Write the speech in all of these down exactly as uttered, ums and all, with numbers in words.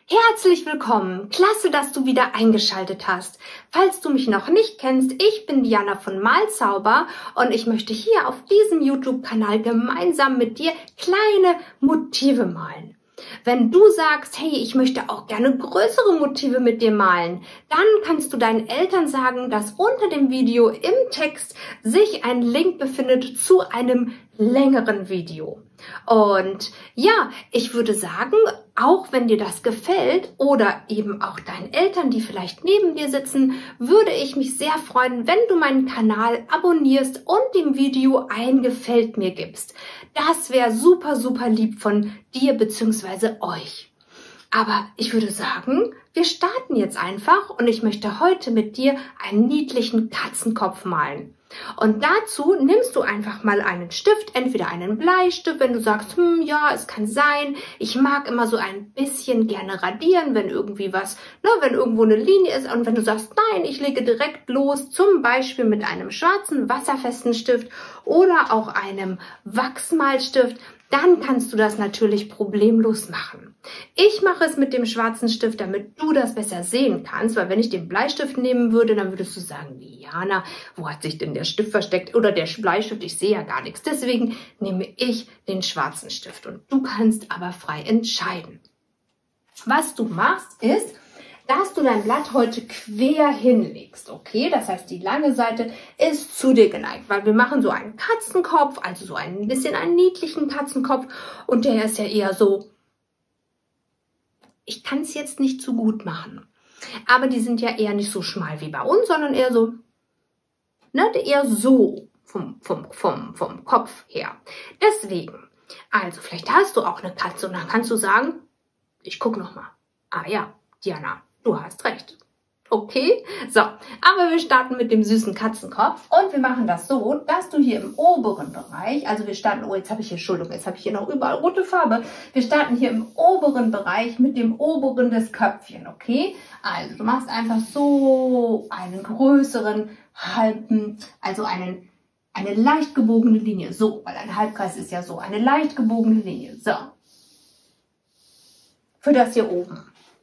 Herzlich willkommen! Klasse, dass du wieder eingeschaltet hast. Falls du mich noch nicht kennst, ich bin Diana von Malzauber und ich möchte hier auf diesem YouTube-Kanal gemeinsam mit dir kleine Motive malen. Wenn du sagst, hey, ich möchte auch gerne größere Motive mit dir malen, dann kannst du deinen Eltern sagen, dass unter dem Video im Text sich ein Link befindet zu einem längeren Video. Und ja, ich würde sagen, auch wenn dir das gefällt oder eben auch deinen Eltern, die vielleicht neben dir sitzen, würde ich mich sehr freuen, wenn du meinen Kanal abonnierst und dem Video ein Gefällt mir gibst. Das wäre super, super lieb von dir bzw. euch. Aber ich würde sagen, wir starten jetzt einfach und ich möchte heute mit dir einen niedlichen Katzenkopf malen. Und dazu nimmst du einfach mal einen Stift, entweder einen Bleistift, wenn du sagst, hm, ja, es kann sein, ich mag immer so ein bisschen gerne radieren, wenn irgendwie was, ne, wenn irgendwo eine Linie ist und wenn du sagst, nein, ich lege direkt los, zum Beispiel mit einem schwarzen, wasserfesten Stift oder auch einem Wachsmalstift, dann kannst du das natürlich problemlos machen. Ich mache es mit dem schwarzen Stift, damit du das besser sehen kannst, weil wenn ich den Bleistift nehmen würde, dann würdest du sagen, Diana, wo hat sich denn der Stift versteckt oder der Bleistift, ich sehe ja gar nichts. Deswegen nehme ich den schwarzen Stift und du kannst aber frei entscheiden. Was du machst ist, dass du dein Blatt heute quer hinlegst, okay? Das heißt, die lange Seite ist zu dir geneigt, weil wir machen so einen Katzenkopf, also so ein bisschen einen niedlichen Katzenkopf und der ist ja eher so, ich kann es jetzt nicht zu gut machen, aber die sind ja eher nicht so schmal wie bei uns, sondern eher so, ne, eher so vom, vom, vom, vom Kopf her. Deswegen, also vielleicht hast du auch eine Katze und dann kannst du sagen, ich gucke nochmal. Ah ja, Diana, du hast recht. Okay, so, aber wir starten mit dem süßen Katzenkopf und wir machen das so, dass du hier im oberen Bereich, also wir starten, oh, jetzt habe ich hier, Entschuldigung, jetzt habe ich hier noch überall rote Farbe, wir starten hier im oberen Bereich mit dem oberen des Köpfchen, okay? Also du machst einfach so einen größeren halben, also einen, eine leicht gebogene Linie, so, weil ein Halbkreis ist ja so, eine leicht gebogene Linie, so, für das hier oben.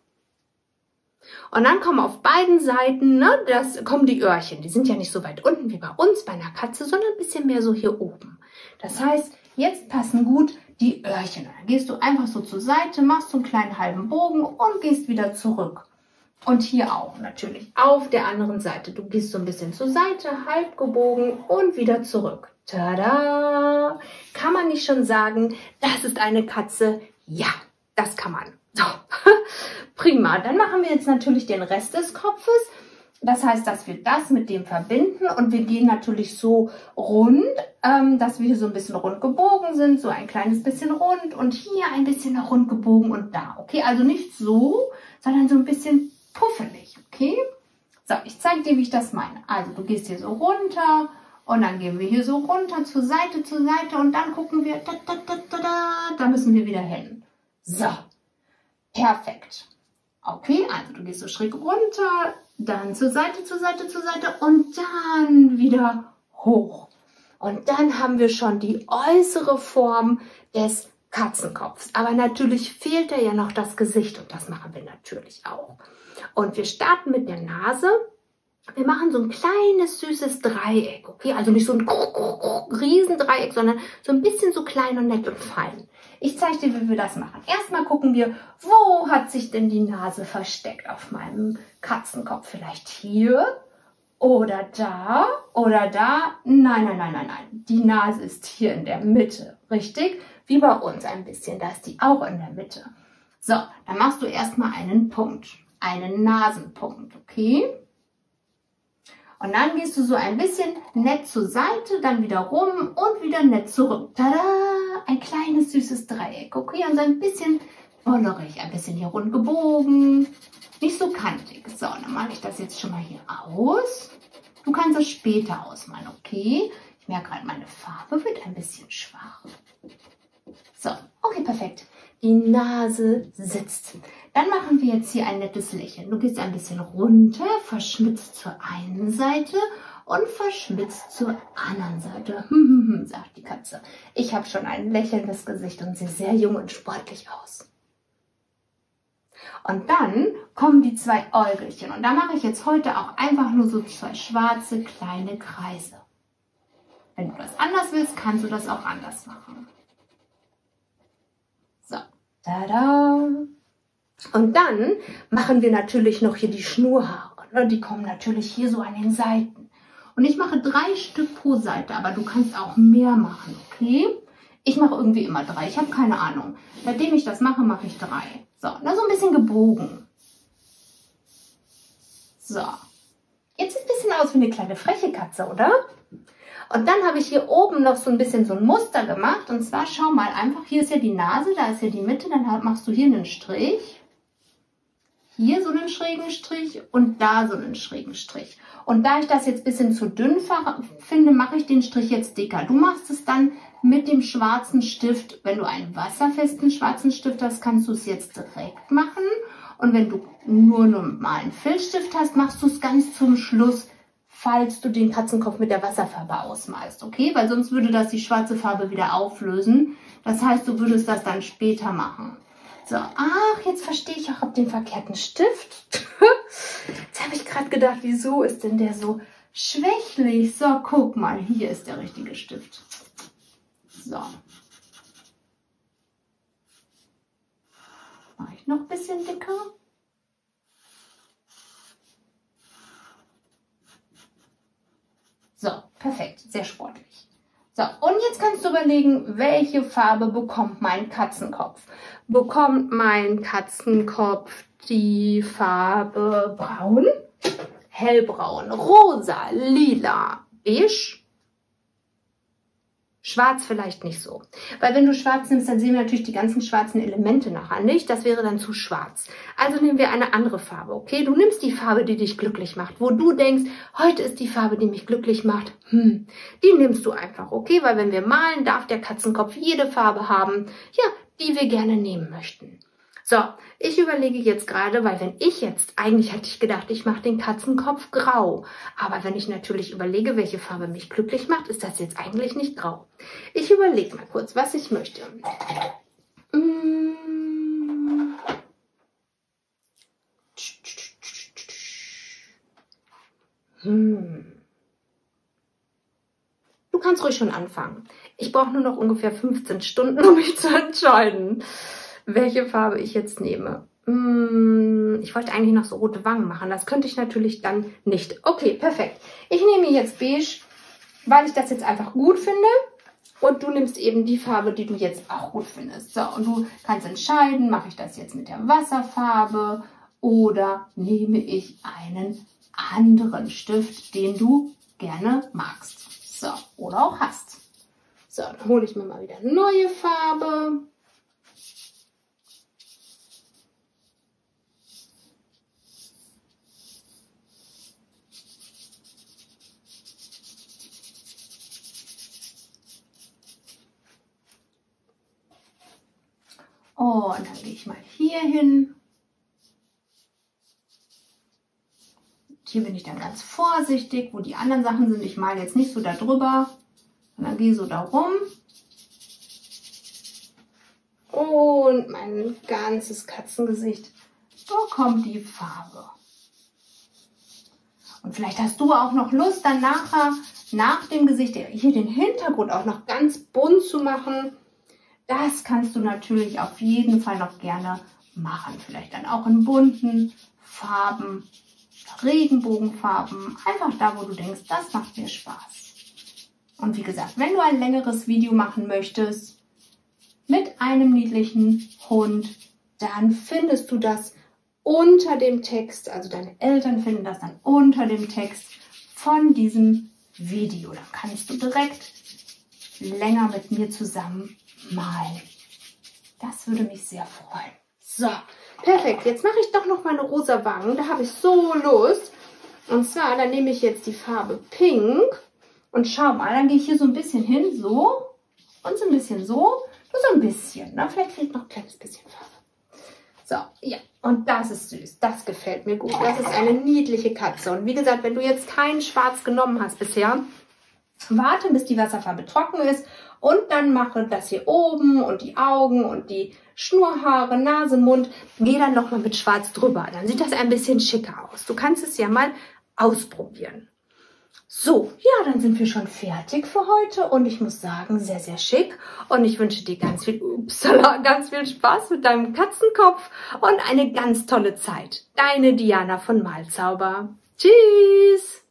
Und dann kommen auf beiden Seiten, ne, das kommen die Öhrchen. Die sind ja nicht so weit unten wie bei uns, bei einer Katze, sondern ein bisschen mehr so hier oben. Das heißt, jetzt passen gut die Öhrchen. Dann gehst du einfach so zur Seite, machst so einen kleinen halben Bogen und gehst wieder zurück. Und hier auch natürlich auf der anderen Seite. Du gehst so ein bisschen zur Seite, halb gebogen und wieder zurück. Tada! Kann man nicht schon sagen, das ist eine Katze? Ja, das kann man. So, prima. Dann machen wir jetzt natürlich den Rest des Kopfes. Das heißt, dass wir das mit dem verbinden und wir gehen natürlich so rund, ähm, dass wir hier so ein bisschen rund gebogen sind, so ein kleines bisschen rund und hier ein bisschen noch rund gebogen und da. Okay, also nicht so, sondern so ein bisschen puffelig, okay? So, ich zeige dir, wie ich das meine. Also du gehst hier so runter und dann gehen wir hier so runter zur Seite, zur Seite und dann gucken wir, da, da, da, da, da, da müssen wir wieder hin. So. Perfekt. Okay, also du gehst so schräg runter, dann zur Seite, zur Seite, zur Seite und dann wieder hoch. Und dann haben wir schon die äußere Form des Katzenkopfs. Aber natürlich fehlt da ja noch das Gesicht und das machen wir natürlich auch. Und wir starten mit der Nase. Wir machen so ein kleines, süßes Dreieck, okay? Also nicht so ein Riesendreieck, sondern so ein bisschen so klein und nett und fein. Ich zeige dir, wie wir das machen. Erstmal gucken wir, wo hat sich denn die Nase versteckt auf meinem Katzenkopf? Vielleicht hier oder da oder da? Nein, nein, nein, nein, nein. Die Nase ist hier in der Mitte, richtig? Wie bei uns ein bisschen, da ist die auch in der Mitte. So, dann machst du erstmal einen Punkt, einen Nasenpunkt, okay? Und dann gehst du so ein bisschen nett zur Seite, dann wieder rum und wieder nett zurück. Tada! Ein kleines süßes Dreieck, okay? Und so ein bisschen wollerig, ein bisschen hier rund gebogen, nicht so kantig. So, dann mache ich das jetzt schon mal hier aus. Du kannst es später ausmalen, okay? Ich merke gerade, meine Farbe wird ein bisschen schwach. So, okay, perfekt. Die Nase sitzt. Dann machen wir jetzt hier ein nettes Lächeln. Du gehst ein bisschen runter, verschmitzt zur einen Seite und verschmitzt zur anderen Seite. Hm, hm, hm, sagt die Katze. Ich habe schon ein lächelndes Gesicht und sehe sehr jung und sportlich aus. Und dann kommen die zwei Äugelchen. Und da mache ich jetzt heute auch einfach nur so zwei schwarze kleine Kreise. Wenn du das anders willst, kannst du das auch anders machen. So, tada! Und dann machen wir natürlich noch hier die Schnurhaare. Die kommen natürlich hier so an den Seiten. Und ich mache drei Stück pro Seite, aber du kannst auch mehr machen, okay? Ich mache irgendwie immer drei, ich habe keine Ahnung. Seitdem ich das mache, mache ich drei. So, na so ein bisschen gebogen. So, jetzt sieht es ein bisschen aus wie eine kleine freche Katze, oder? Und dann habe ich hier oben noch so ein bisschen so ein Muster gemacht. Und zwar, schau mal, einfach, hier ist ja die Nase, da ist ja die Mitte, dann machst du hier einen Strich. Hier so einen schrägen Strich und da so einen schrägen Strich. Und da ich das jetzt ein bisschen zu dünn finde, mache ich den Strich jetzt dicker. Du machst es dann mit dem schwarzen Stift. Wenn du einen wasserfesten schwarzen Stift hast, kannst du es jetzt direkt machen. Und wenn du nur mal einen Filzstift hast, machst du es ganz zum Schluss, falls du den Katzenkopf mit der Wasserfarbe ausmalst. Okay? Weil sonst würde das die schwarze Farbe wieder auflösen. Das heißt, du würdest das dann später machen. So, ach, jetzt verstehe ich auch ab dem verkehrten Stift. Jetzt habe ich gerade gedacht, wieso ist denn der so schwächlich? So, guck mal, hier ist der richtige Stift. So. Mache ich noch ein bisschen dicker. So, perfekt, sehr sportlich. So, und jetzt kannst du überlegen, welche Farbe bekommt mein Katzenkopf? Bekommt mein Katzenkopf die Farbe braun, hellbraun, rosa, lila, beige? Schwarz vielleicht nicht so. Weil wenn du schwarz nimmst, dann sehen wir natürlich die ganzen schwarzen Elemente nachher nicht. Das wäre dann zu schwarz. Also nehmen wir eine andere Farbe, okay? Du nimmst die Farbe, die dich glücklich macht. Wo du denkst, heute ist die Farbe, die mich glücklich macht. Hm, die nimmst du einfach, okay? Weil wenn wir malen, darf der Katzenkopf jede Farbe haben, ja, die wir gerne nehmen möchten. So, ich überlege jetzt gerade, weil wenn ich jetzt, eigentlich hätte ich gedacht, ich mache den Katzenkopf grau. Aber wenn ich natürlich überlege, welche Farbe mich glücklich macht, ist das jetzt eigentlich nicht grau. Ich überlege mal kurz, was ich möchte. Hm. Du kannst ruhig schon anfangen. Ich brauche nur noch ungefähr fünfzehn Stunden, um mich zu entscheiden, welche Farbe ich jetzt nehme. Hm, ich wollte eigentlich noch so rote Wangen machen. Das könnte ich natürlich dann nicht. Okay, perfekt. Ich nehme jetzt beige, weil ich das jetzt einfach gut finde. Und du nimmst eben die Farbe, die du jetzt auch gut findest. So, und du kannst entscheiden, mache ich das jetzt mit der Wasserfarbe oder nehme ich einen anderen Stift, den du gerne magst. So, oder auch hast. So, dann hole ich mir mal wieder eine neue Farbe. Oh, und dann gehe ich mal hier hin. Hier bin ich dann ganz vorsichtig, wo die anderen Sachen sind. Ich male jetzt nicht so da drüber, sondern gehe so da rum. Und mein ganzes Katzengesicht bekommt die Farbe. Und vielleicht hast du auch noch Lust, dann nachher, nach dem Gesicht, hier den Hintergrund auch noch ganz bunt zu machen. Das kannst du natürlich auf jeden Fall noch gerne machen. Vielleicht dann auch in bunten Farben, Regenbogenfarben. Einfach da, wo du denkst, das macht mir Spaß. Und wie gesagt, wenn du ein längeres Video machen möchtest mit einem niedlichen Hund, dann findest du das unter dem Text. Also deine Eltern finden das dann unter dem Text von diesem Video. Dann kannst du direkt länger mit mir zusammen malen. Das würde mich sehr freuen. So, perfekt. Jetzt mache ich doch noch meine rosa Wangen. Da habe ich so Lust. Und zwar, dann nehme ich jetzt die Farbe Pink. Und schau mal, dann gehe ich hier so ein bisschen hin, so. Und so ein bisschen so. Nur so ein bisschen. Ne? Vielleicht fehlt noch ein kleines bisschen Farbe. So, ja. Und das ist süß. Das gefällt mir gut. Das ist eine niedliche Katze. Und wie gesagt, wenn du jetzt kein Schwarz genommen hast bisher, warte, bis die Wasserfarbe trocken ist Und dann mache das hier oben und die Augen und die Schnurrhaare, Nase, Mund. Geh dann nochmal mit Schwarz drüber. Dann sieht das ein bisschen schicker aus. Du kannst es ja mal ausprobieren. So, ja, dann sind wir schon fertig für heute und ich muss sagen, sehr, sehr schick und ich wünsche dir ganz viel, upsala, ganz viel Spaß mit deinem Katzenkopf und eine ganz tolle Zeit. Deine Diana von Malzauber. Tschüss!